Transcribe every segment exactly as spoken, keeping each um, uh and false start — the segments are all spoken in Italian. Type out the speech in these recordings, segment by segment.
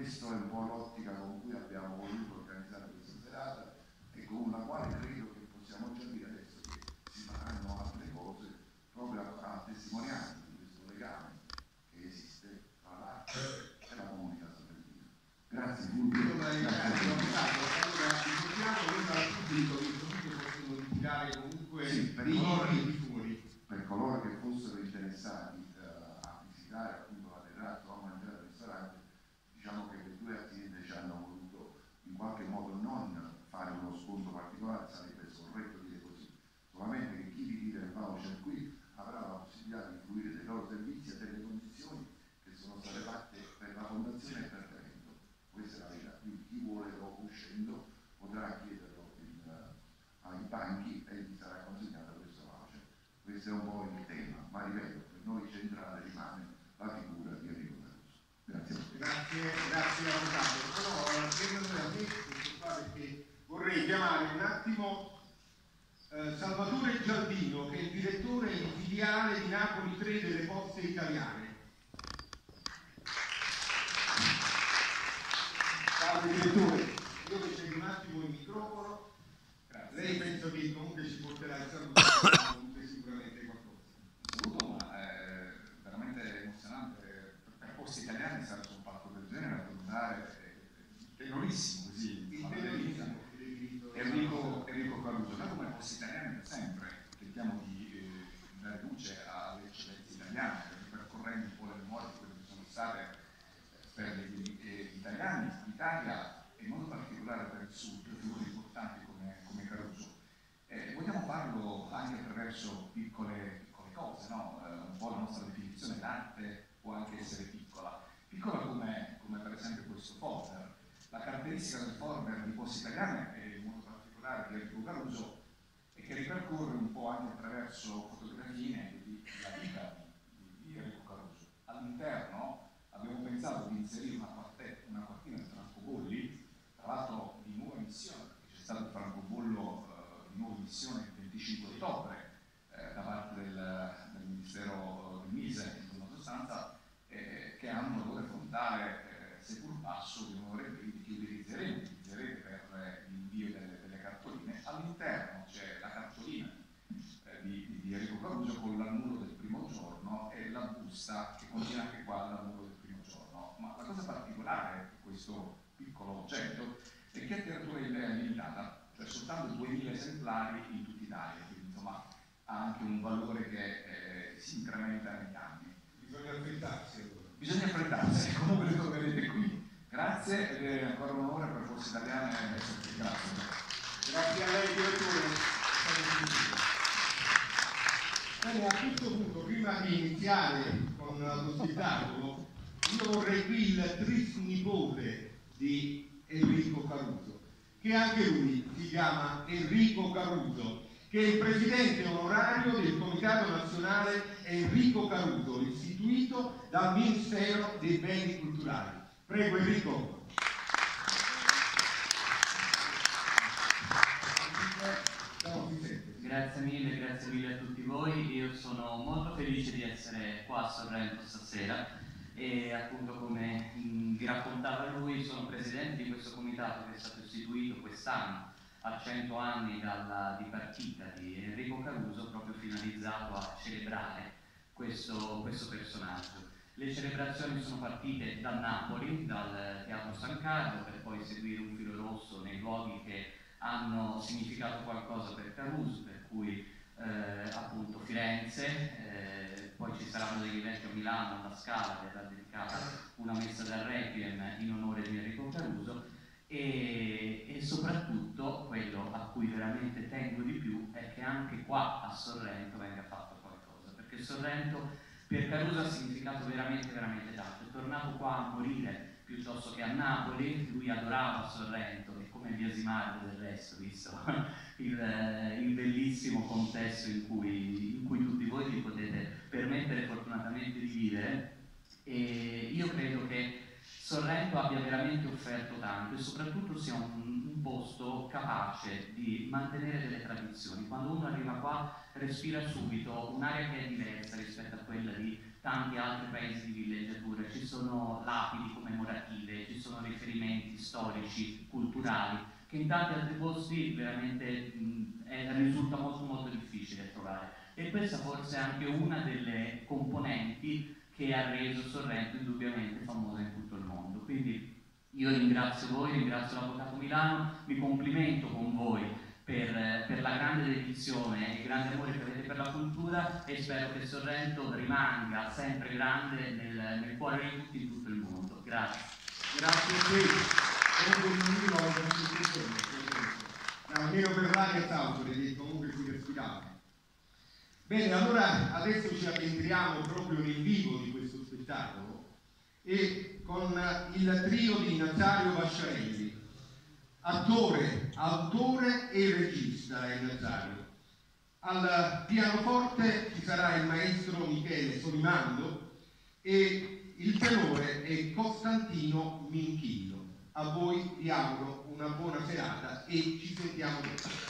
questa è un po' l'ottica con cui abbiamo voluto organizzare questa serata e con la quale credo che possiamo già dire adesso che si faranno altre cose proprio a, a testimonianza di questo legame che esiste tra l'arte e la comunità salentina. Grazie Fulvio. Grazie. Allora, ricordiamo che dal pubblico che comunque possono ritirare comunque sì, per dei coloro, libri di fuori. Per coloro che fossero interessati eh, a visitare appunto la terrazza o a mangiare al ristorante, diciamo che le due aziende ci hanno voluto in qualche modo non fare uno sconto particolare, sarebbe scorretto dire così, solamente che chi ritira il voucher qui avrà la possibilità di fruire dei loro servizi a delle condizioni che sono state fatte per la fondazione e per l'evento. Questa è la verità, quindi chi vuole dopo uscendo potrà chiederlo in, uh, ai banchi e gli sarà consegnato questo voucher. Questo è un po' il tema, ma ripeto, per noi centrale rimane la figura di Enrico Caruso. Grazie. Grazie, grazie Avvocato. Però chiedo a me questo qua perché vorrei chiamare un attimo eh, Salvatore Giardino, che è il direttore di filiale di Napoli tre delle Poste Italiane. Salve direttore, io che c'è un attimo il microfono. Grazie. Lei penso che comunque ci porterà il saluto, comunque sicuramente qualcosa. Saluto, ma è veramente emozionante. Per Poste Italiane stare su un palco del genere, raccontare tenorissimo così. Il tenorissimo. Enrico, Enrico Caruso. Noi come Poste Italiane da sempre tentiamo di eh, dare luce alle eccellenze italiane, percorrendo un po' le memorie di quelle che sono state eh, per gli eh, italiani, l'Italia e in modo particolare per il sud, figure importanti come, come Caruso. Eh, vogliamo farlo anche attraverso piccole, piccole cose, no? Eh, un po' la nostra definizione d'arte può anche essere piccola. Piccola come, come per esempio questo folder. La caratteristica del folder di Poste Italiane, e in modo particolare di Enrico Caruso, è che ripercorre un po' anche attraverso fotografie della vita di, di Enrico Caruso. All'interno abbiamo pensato di inserire una, quartet, una quartina di francobolli, tra l'altro di nuova emissione, perché c'è stato il francobollo eh, di nuova emissione il venticinque ottobre eh, da parte del, del Ministero del Mise, in buona sostanza, eh, che hanno un valore frontale eh, seppur basso di un'ora e venti che utilizzeremo, utilizzerete per eh, l'invio delle, delle cartoline. All'interno c'è la cartolina eh, di, di Enrico Caruso con l'annulo del primo giorno e la busta che contiene anche qua l'annulo del primo giorno. Ma la cosa particolare di questo piccolo oggetto è che addirittura è limitata, cioè soltanto duemila esemplari in tutta Italia, quindi insomma ha anche un valore che eh, si incrementa negli anni. Bisogna affrettarsi allora. Bisogna affrettarsi, comunque lo troverete qui. Grazie ed è ancora un onore per Poste Italiane essere qui. Grazie. Grazie a lei direttore. Bene, a questo punto, prima di iniziare con lo spettacolo, io vorrei qui il trisnipote di Enrico Caruso, che anche lui si chiama Enrico Caruso, che è il presidente onorario del Comitato Nazionale Enrico Caruso, istituito dal Ministero dei Beni Culturali. Prego Enrico. Grazie mille, grazie mille a tutti voi. Io sono molto felice di essere qua a Sorrento stasera e appunto come mh, vi raccontava lui sono presidente di questo comitato che è stato istituito quest'anno a cento anni dalla dipartita di Enrico Caruso, proprio finalizzato a celebrare questo, questo personaggio. Le celebrazioni sono partite da Napoli, dal Teatro San Carlo, per poi seguire un filo rosso nei luoghi che hanno significato qualcosa per Caruso, per cui eh, appunto Firenze, eh, poi ci saranno degli eventi a Milano, alla Scala, che verrà dedicata una messa dal Requiem in onore di Enrico Caruso, e, e soprattutto quello a cui veramente tengo di più è che anche qua a Sorrento venga fatto qualcosa, perché Sorrento per Caruso ha significato veramente, veramente tanto. È tornato qua a morire piuttosto che a Napoli, lui adorava Sorrento e come biasimarlo del resto, visto il, il bellissimo contesto in cui, in cui tutti voi vi potete permettere fortunatamente di vivere. E io credo che Sorrento abbia veramente offerto tanto e soprattutto sia un, un posto capace di mantenere delle tradizioni. Quando uno arriva qua respira subito un'area che è diversa rispetto a quella di tanti altri paesi di villeggiatura, ci sono lapidi commemorative, ci sono riferimenti storici, culturali, che in tanti altri posti veramente mh, è, risulta molto molto difficile trovare. E questa forse è anche una delle componenti che ha reso Sorrento indubbiamente famosa in tutto il mondo. Quindi io ringrazio voi, ringrazio l'Avvocato Milano, mi complimento con voi per, per la grande dedizione e il grande amore che avete per la cultura e spero che Sorrento rimanga sempre grande nel, nel cuore di tutti in tutto il mondo. Grazie. Grazie a te. Almeno per l'aria Sautore, che comunque si respirava. Bene, allora adesso ci addentriamo proprio nel vivo di questo spettacolo e con il trio di Nazario Vasciarelli, attore, autore e regista è Nazario. Al pianoforte ci sarà il maestro Michele Solimando e il tenore è Costantino Minchillo. A voi vi auguro una buona serata e ci sentiamo dopo.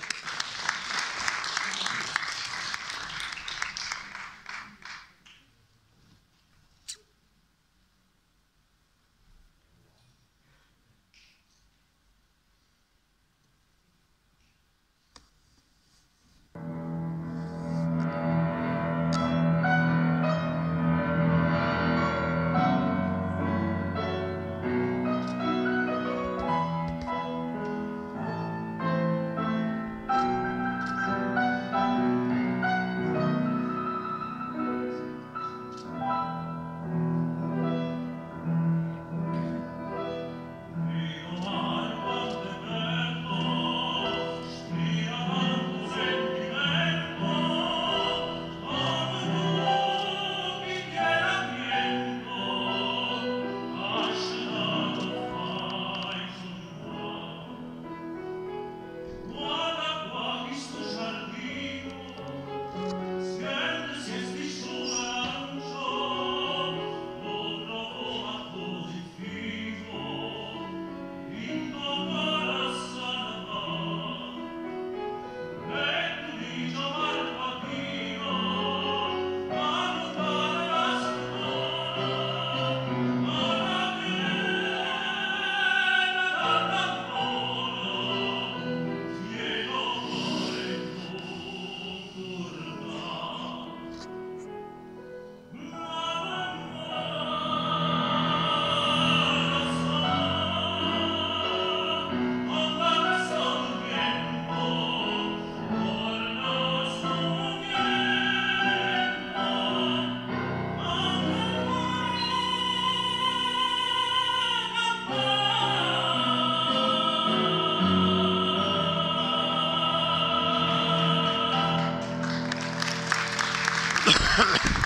Ha ha ha.